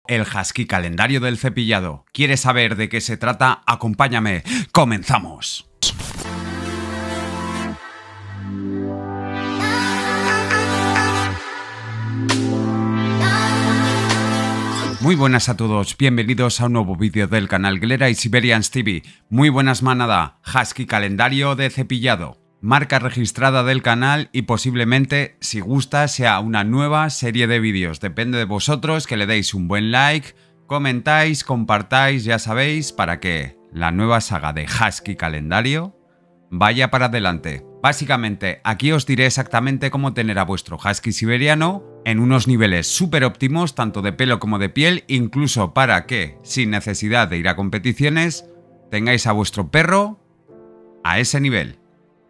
el Husky calendario del cepillado. ¿Quieres saber de qué se trata? Acompáñame. ¡Comenzamos! Muy buenas a todos, bienvenidos a un nuevo vídeo del canal Glera y Siberians TV. Muy buenas manada, Husky calendario de cepillado. Marca registrada del canal y posiblemente, si gusta, sea una nueva serie de vídeos. Depende de vosotros que le deis un buen like, comentáis, compartáis, ya sabéis, para que la nueva saga de Husky calendario vaya para adelante. Básicamente, aquí os diré exactamente cómo tener a vuestro Husky siberiano en unos niveles súper óptimos, tanto de pelo como de piel, incluso para que, sin necesidad de ir a competiciones, tengáis a vuestro perro a ese nivel.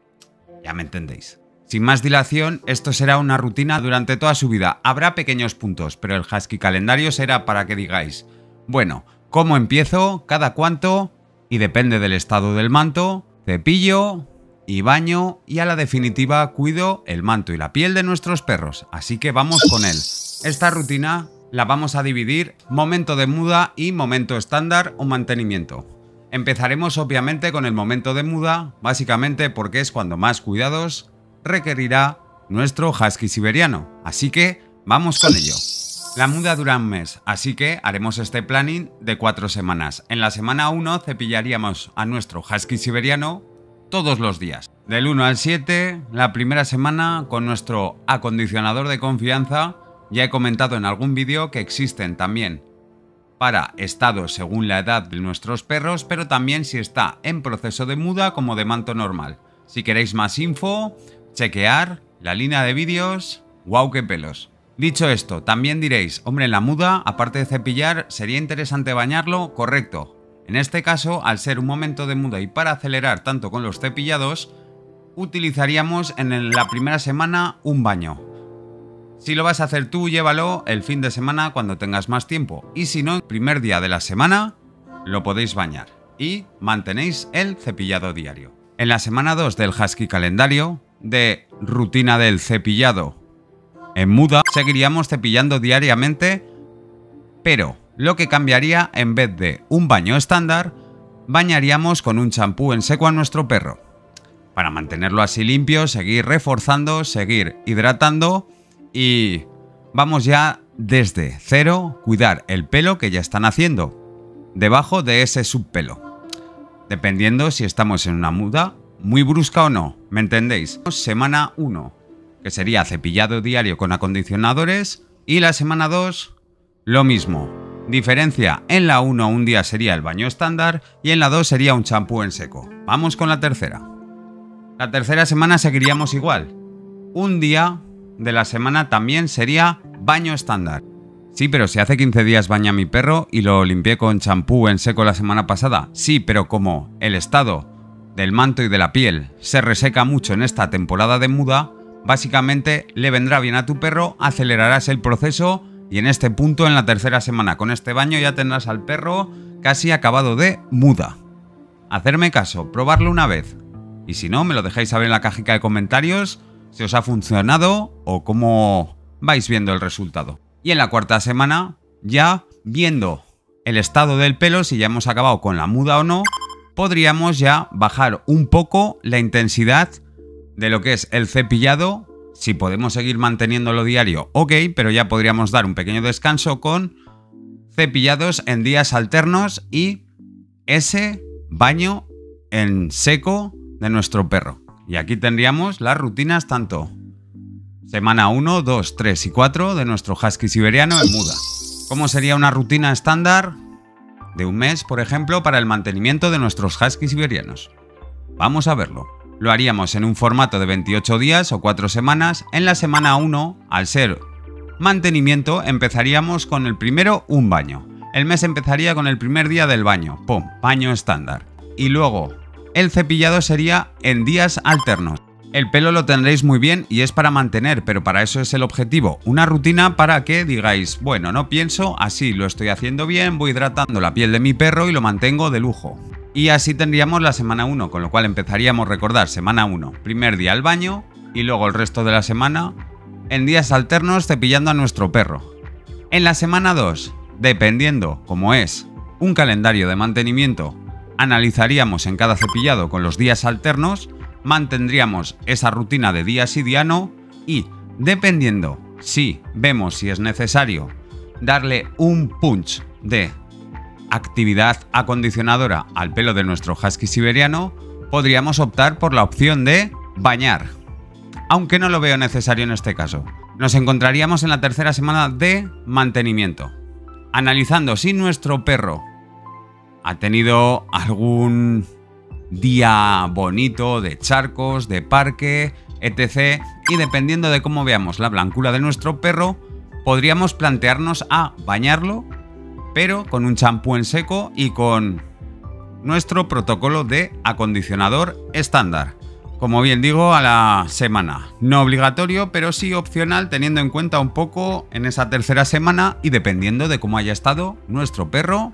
Ya me entendéis. Sin más dilación, esto será una rutina durante toda su vida. Habrá pequeños puntos, pero el Husky calendario será para que digáis, bueno, ¿cómo empiezo? ¿Cada cuánto? Y depende del estado del manto, cepillo y baño, y a la definitiva cuido el manto y la piel de nuestros perros. Así que vamos con él. Esta rutina la vamos a dividir momento de muda y momento estándar o mantenimiento. Empezaremos obviamente con el momento de muda, básicamente porque es cuando más cuidados requerirá nuestro Husky siberiano. Así que vamos con ello. La muda dura un mes, así que haremos este planning de 4 semanas. En la semana 1 cepillaríamos a nuestro Husky siberiano todos los días. Del 1 al 7, la primera semana con nuestro acondicionador de confianza. Ya he comentado en algún vídeo que existen también para estados según la edad de nuestros perros, pero también si está en proceso de muda como de manto normal. Si queréis más info, chequear la línea de vídeos. ¡Wow, qué pelos! Dicho esto, también diréis, hombre, en la muda, aparte de cepillar, ¿sería interesante bañarlo? Correcto. En este caso, al ser un momento de muda y para acelerar tanto con los cepillados, utilizaríamos en la primera semana un baño. Si lo vas a hacer tú, llévalo el fin de semana cuando tengas más tiempo. Y si no, el primer día de la semana lo podéis bañar. Y mantenéis el cepillado diario. En la semana 2 del Husky calendario, de rutina del cepillado en muda, seguiríamos cepillando diariamente, pero lo que cambiaría, en vez de un baño estándar, bañaríamos con un champú en seco a nuestro perro. Para mantenerlo así limpio, seguir reforzando, seguir hidratando y vamos ya desde cero, cuidar el pelo que ya están haciendo debajo de ese subpelo. Dependiendo si estamos en una muda muy brusca o no, ¿me entendéis? Semana 1, que sería cepillado diario con acondicionadores, y la semana 2, lo mismo. Diferencia, en la 1 un día sería el baño estándar y en la 2 sería un champú en seco. Vamos con la tercera. La tercera semana seguiríamos igual. Un día de la semana también sería baño estándar. Sí, pero si hace 15 días bañé a mi perro y lo limpié con champú en seco la semana pasada. Sí, pero como el estado del manto y de la piel se reseca mucho en esta temporada de muda, básicamente le vendrá bien a tu perro, acelerarás el proceso y en este punto, en la tercera semana, con este baño ya tendrás al perro casi acabado de muda. Hacerme caso, probarlo una vez. Y si no, me lo dejáis saber en la cajita de comentarios si os ha funcionado o cómo vais viendo el resultado. Y en la cuarta semana, ya viendo el estado del pelo, si ya hemos acabado con la muda o no, podríamos ya bajar un poco la intensidad de lo que es el cepillado. Si podemos seguir manteniéndolo diario, ok, pero ya podríamos dar un pequeño descanso con cepillados en días alternos y ese baño en seco de nuestro perro. Y aquí tendríamos las rutinas tanto semana 1, 2, 3 y 4 de nuestro Husky siberiano en muda. ¿Cómo sería una rutina estándar de un mes, por ejemplo, para el mantenimiento de nuestros Husky siberianos? Vamos a verlo. Lo haríamos en un formato de 28 días o 4 semanas. En la semana 1, al ser mantenimiento, empezaríamos con el primero un baño. El mes empezaría con el primer día del baño. ¡Pum! Baño estándar. Y luego el cepillado sería en días alternos. El pelo lo tendréis muy bien y es para mantener, pero para eso es el objetivo. Una rutina para que digáis, bueno, no pienso, así lo estoy haciendo bien, voy hidratando la piel de mi perro y lo mantengo de lujo. Y así tendríamos la semana 1, con lo cual empezaríamos, recordar, semana 1, primer día al baño y luego el resto de la semana en días alternos cepillando a nuestro perro. En la semana 2, dependiendo, como es un calendario de mantenimiento, analizaríamos en cada cepillado con los días alternos, mantendríamos esa rutina de día sidiano y, dependiendo si vemos si es necesario darle un punch de actividad acondicionadora al pelo de nuestro husky siberiano, podríamos optar por la opción de bañar, aunque no lo veo necesario en este caso. Nos encontraríamos en la tercera semana de mantenimiento, analizando si nuestro perro ha tenido algún día bonito de charcos, de parque, etc. Y dependiendo de cómo veamos la blancura de nuestro perro, podríamos plantearnos a bañarlo, pero con un champú en seco y con nuestro protocolo de acondicionador estándar. Como bien digo, a la semana. No obligatorio, pero sí opcional, teniendo en cuenta un poco en esa tercera semana y dependiendo de cómo haya estado nuestro perro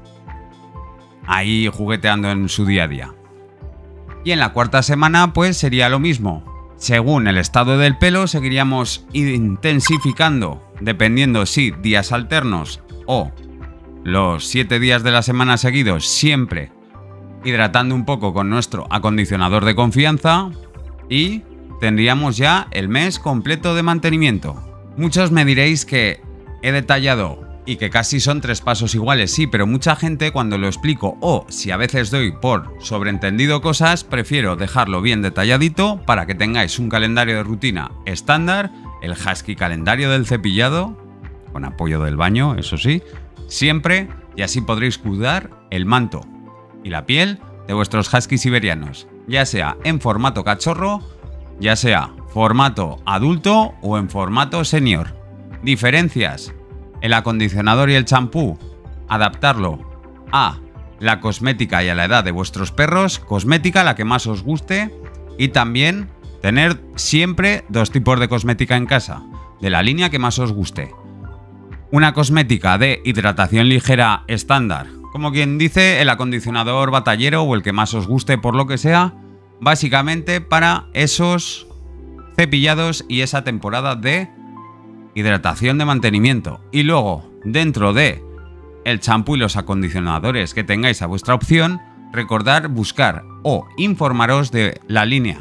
ahí jugueteando en su día a día. Y en la cuarta semana pues sería lo mismo. Según el estado del pelo seguiríamos intensificando, dependiendo si días alternos o los 7 días de la semana seguidos, siempre hidratando un poco con nuestro acondicionador de confianza y tendríamos ya el mes completo de mantenimiento. Muchos me diréis que he detallado y que casi son 3 pasos iguales, sí, pero mucha gente cuando lo explico o si a veces doy por sobreentendido cosas, prefiero dejarlo bien detalladito para que tengáis un calendario de rutina estándar, el husky calendario del cepillado, con apoyo del baño, eso sí, siempre, y así podréis cuidar el manto y la piel de vuestros huskies siberianos, ya sea en formato cachorro, ya sea formato adulto o en formato senior. Diferencias: el acondicionador y el champú, adaptarlo a la cosmética y a la edad de vuestros perros, cosmética la que más os guste, y también tener siempre 2 tipos de cosmética en casa, de la línea que más os guste. Una cosmética de hidratación ligera estándar, como quien dice el acondicionador batallero o el que más os guste por lo que sea, básicamente para esos cepillados y esa temporada de hidratación de mantenimiento. Y luego, dentro de el champú y los acondicionadores que tengáis a vuestra opción, recordad buscar o informaros de la línea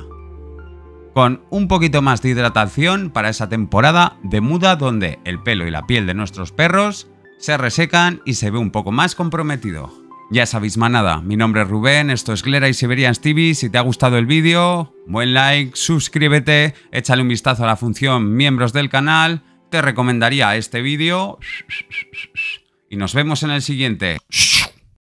con un poquito más de hidratación para esa temporada de muda donde el pelo y la piel de nuestros perros se resecan y se ve un poco más comprometido. Ya sabéis, manada, mi nombre es Rubén, esto es Glera y Siberian TV. Si te ha gustado el vídeo, buen like, suscríbete, échale un vistazo a la función miembros del canal, te recomendaría este vídeo y nos vemos en el siguiente.